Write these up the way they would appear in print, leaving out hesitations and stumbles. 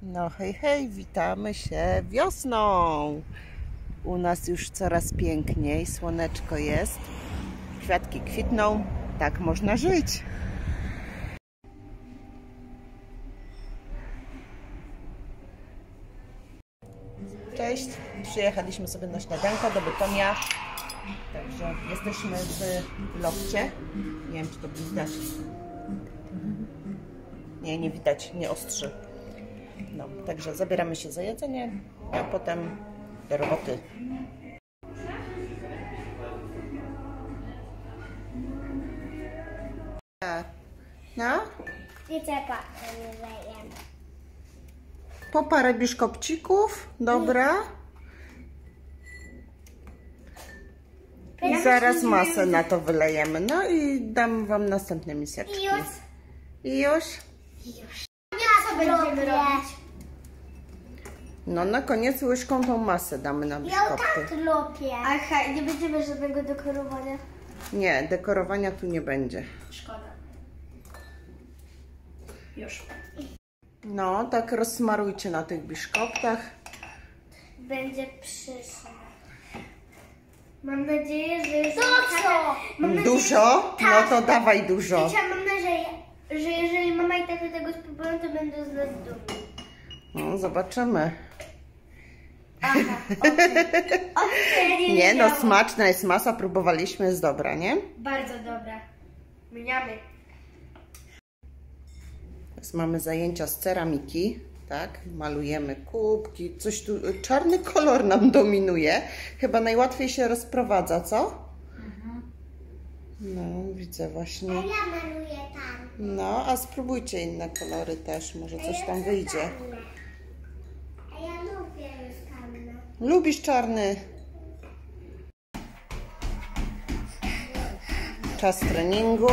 No hej, hej, witamy się wiosną. U nas już coraz piękniej, słoneczko jest, kwiatki kwitną, tak można żyć. Cześć, przyjechaliśmy sobie na śniadanko do Bytomia. Także jesteśmy w lofcie. Nie wiem, czy to widać. Nie widać, nie ostrzy. No, także zabieramy się za jedzenie, a potem do roboty. No? Pieczeka nie wejemy. Po parę biszkopcików, dobra. I zaraz masę na to wylejemy. No i dam wam następne miseczki. I już? I już? Co będziemy robić? No na koniec łyżką tą masę damy na Ja biszkopty. tak lubię. Aha, nie będziemy żadnego dekorowania? Nie, dekorowania tu nie będzie. Szkoda. Już. No, tak rozsmarujcie na tych biszkoptach. Będzie przyszło. Mam nadzieję, że jest... Dużo? No to dawaj dużo. Mam nadzieję, że jeżeli mama i tata tego spróbują, to będą z nas dumni. No, zobaczymy. Aha, okay. Nie no, smaczna jest masa, próbowaliśmy, jest dobra, nie? Bardzo dobra. Mieniamy. Teraz mamy zajęcia z ceramiki, tak? Malujemy kubki, coś tu, czarny kolor nam dominuje. Chyba najłatwiej się rozprowadza, co? No, widzę właśnie. Ja maluję tam. No, a spróbujcie inne kolory też, może coś tam wyjdzie. A ja lubię już tam. Lubisz czarny? Czas treningu.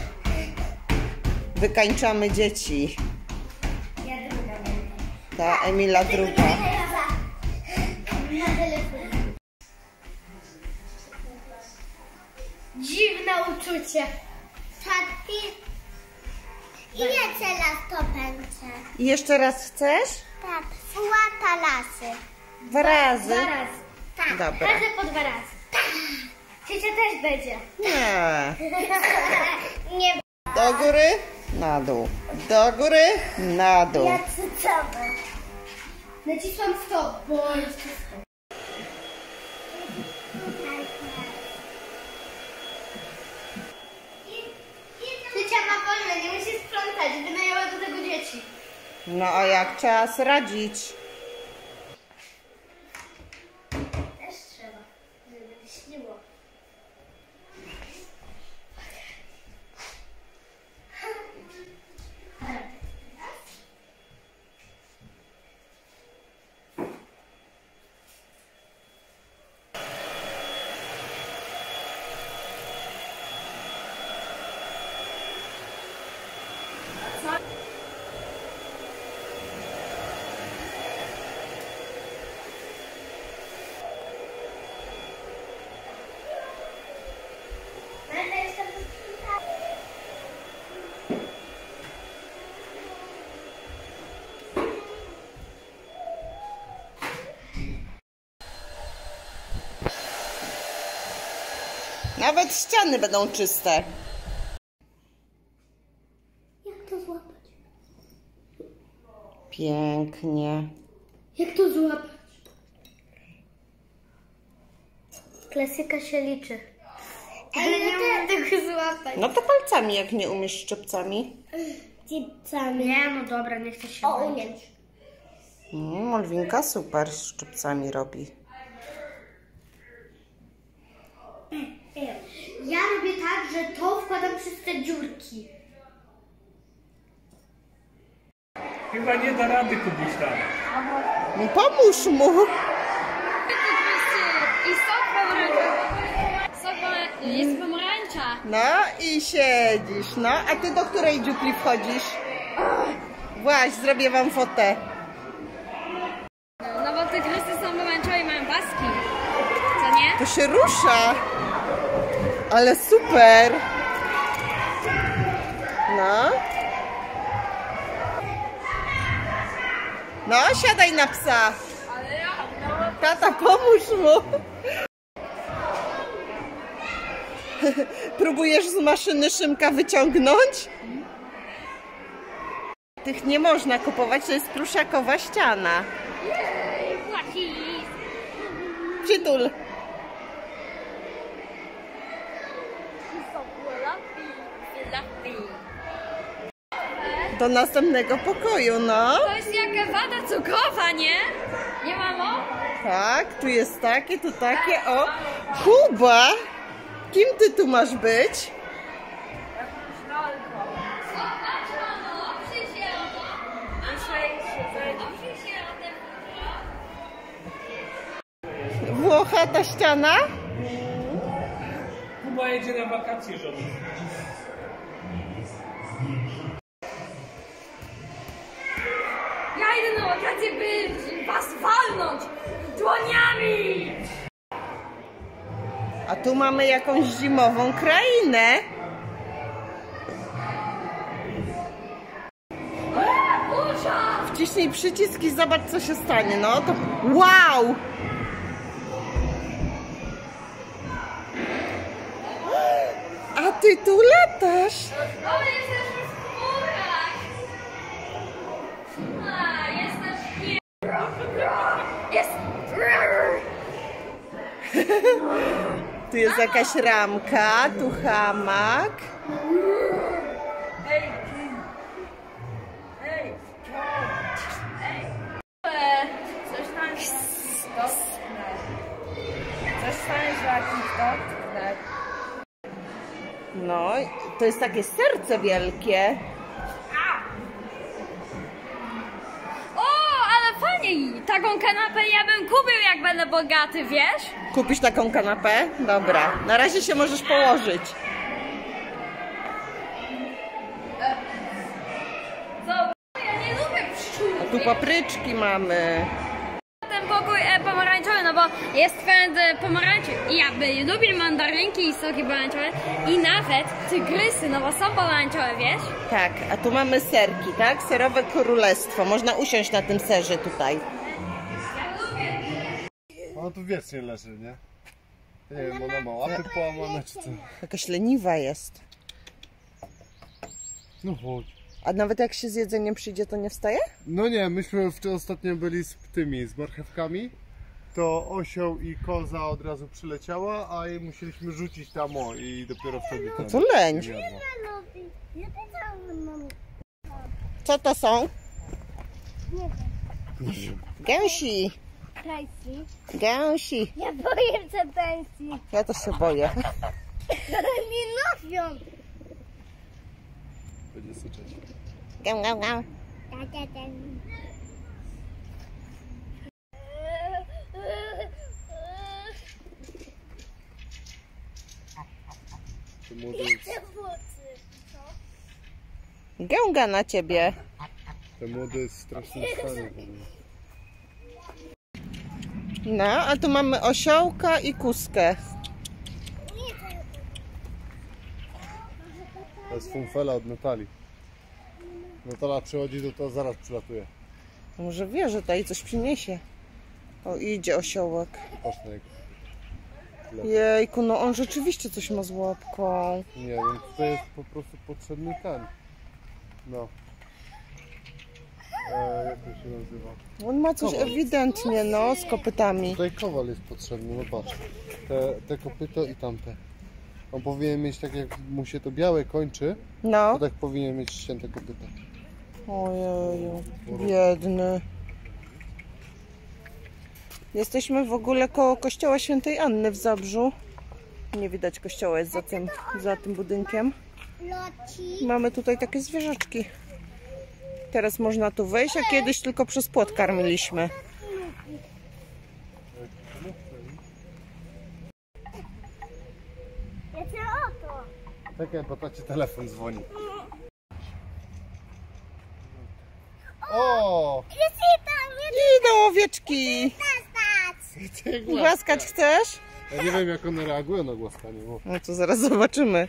Wykańczamy dzieci. Ja druga będę. Ta Emila druga. Na telefonie. Dziwne uczucie. Tati. Ile teraz to będzie? I jeszcze raz chcesz? Tak, łata lasy. 2 razy? 2 razy. Tak. Dobra. Każdy po 2 razy. Ciocia też będzie. Nie. Nie. Do góry, na dół. Do góry, na dół. Ja cycamy. Nacisłam stop, bo jest wszystko. Ciocia ma wolne, nie musi sprzątać, wynajęła do tego dzieci. No a jak czas radzić? Też trzeba, żeby śniło. Nawet ściany będą czyste. Jak to złapać? Pięknie. Jak to złapać? Klasyka się liczy. Ale nie umiem tego złapać. No to palcami, jak nie umiesz szczypcami. Cipcami. Nie, no dobra, nie chcę się umiem. Malwinka super z szczypcami robi. Ja robię tak, że to wkładam przez te dziurki. Chyba nie da rady kupić tam. No pomóż mu. I sok pomarańczowy. Jest pomarańcza. No i siedzisz. No, a ty do której dziupli wchodzisz? Właśnie, zrobię wam fotę. No bo te krysty są pomarańczowe i mają paski. Co nie? To się rusza. Ale super. No. No, siadaj na psa. Tata, pomóż mu. Próbujesz z maszyny Szymka wyciągnąć? Tych nie można kupować, to jest pruszakowa ściana. Przytul. Do następnego pokoju, no. To jest jaka wada cukrowa, nie? Nie, mamo? Tak, tu jest takie, tu takie. O, Kuba! Kim ty tu masz być? Włochata ściana? Kuba jedzie na wakacje, żony. Ja idę na wakacje, by was walnąć dłoniami! A tu mamy jakąś zimową krainę. Wciśnij przycisk i zobacz, co się stanie. No to... Wow! A ty tu latasz? O, jesteśmy w chmurach! A, jest nasz nie... Jest... Tu jest jakaś ramka, tu hamak. Coś tam dotknę. Coś tam jest jakiś dotknę. No, to jest takie serce wielkie. O, ale fajnie! Taką kanapę ja bym kupił, jak będę bogaty, wiesz? Kupisz taką kanapę? Dobra, na razie się możesz położyć. Ja nie lubię pszczół. A tu papryczki mamy. Ten pokój pomarańczowy, no bo jest pełen pomarańczy. I ja lubię mandarynki i soki pomarańczowe. I nawet tygrysy, no bo są pomarańczowe, wiesz? Tak, a tu mamy serki, tak? Serowe królestwo. Można usiąść na tym serze tutaj. Ona tu wiecznie leży, nie? Nie wiem, ona ma łapy połamane czy co? Jakaś leniwa jest. No chodź. A nawet jak się z jedzeniem przyjdzie, to nie wstaje? No nie, myśmy ostatnio byli z marchewkami. To osioł i koza od razu przyleciała, a jej musieliśmy rzucić tam i dopiero wtedy tam Co lęć? jadła. Co to są? Gęsi. Pensji. Gęsi. Ja boję się pensji. Ja też się boję. Nie nowią. Będzie syczeć. Gę, gę, gę. To młody, Gęga na ciebie. ten młody jest w strasznym stanie w ogóle. No, a tu mamy osiołka i kuskę. To jest funfela od Natalii. Natala przychodzi, to zaraz przylatuje. Może wie, że tutaj coś przyniesie. O, idzie osiołek. Patrz na jego. Jejku, no on rzeczywiście coś ma z łapką. Nie wiem, to jest po prostu potrzebny ten. No. Jak to się nazywa? On ma coś ewidentnie, no, z kopytami. Tutaj kowal jest potrzebny, no patrz. Te kopyto i tamte. On powinien mieć, tak jak mu się to białe kończy, No. to tak powinien mieć ścięte kopyto. Ojeju, biedny. Jesteśmy w ogóle koło kościoła Świętej Anny w Zabrzu. Nie widać kościoła, jest za tym budynkiem. Mamy tutaj takie zwierzaczki. Teraz można tu wejść, a kiedyś tylko przez płot karmiliśmy. Czekaj, bo to ci telefon dzwoni. O! Idą owieczki. Głaskać chcesz? Ja nie wiem, jak one reagują na głaskanie. Bo... No to zaraz zobaczymy.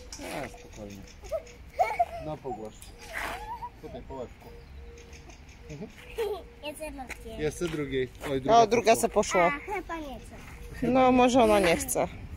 Spokojnie. No pogłasz. Tutaj po łebku. Jest drugiej. Oj, O, druga se poszła. Chyba nie chcę. No, może ona nie chce.